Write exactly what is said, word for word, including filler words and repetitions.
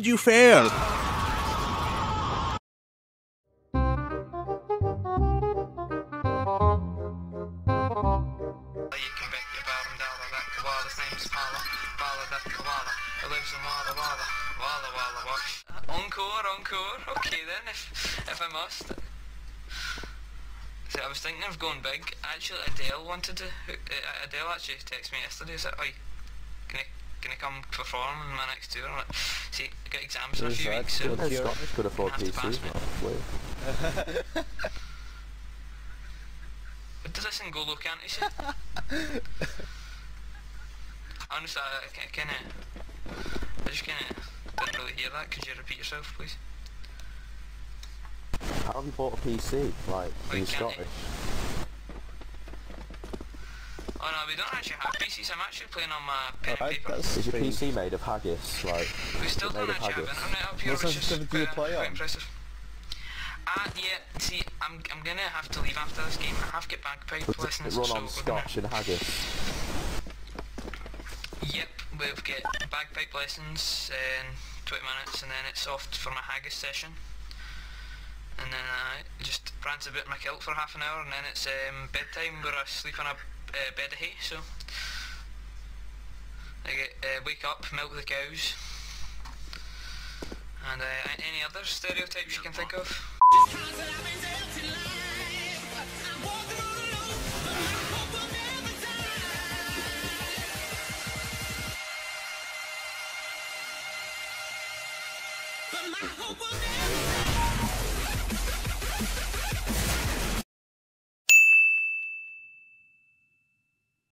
you fare? You can bet your bottom dollar that koala's name's Pala. Pala that koala, who lives in Walla Walla. Walla Walla Wash. Encore, encore. Okay then, if if I must. See, I was thinking of going big. Actually, Adele wanted to. Uh, Adele actually texted me yesterday. Said, "Oi, can I can I come perform in my next tour?" I'm like, see, I got exams in a few weeks, so Good Scottish could afford have P to pass Cs, me. man. What does this N'Golo Kante say? Honestly, I, I kind of, I just kind of didn't really hear that. Could you repeat yourself, please? How have you bought a P C? Like, Wait, are you can't Scottish? Oh no, we don't actually have P Cs. I'm actually playing on my pen and Alright, paper. that's Is your pretty- P C made of haggis? Like, We still is it don't made of actually have haggis? internet up here, What which is sensitivity do you quite, play quite on? impressive. Ah, yeah, see, I'm I'm gonna have to leave after this game. I have to get bagpipe Does lessons, it run so on we're Scotch and haggis? gonna... Yep, we've got bagpipe lessons in twenty minutes, and then it's off for my haggis session. And then I just prance about in my kilt for half an hour, and then it's um, bedtime where I sleep on a uh, bed of hay, so... I get, uh, wake up, milk the cows, and uh, any other stereotypes you can think of. But my hope will never die.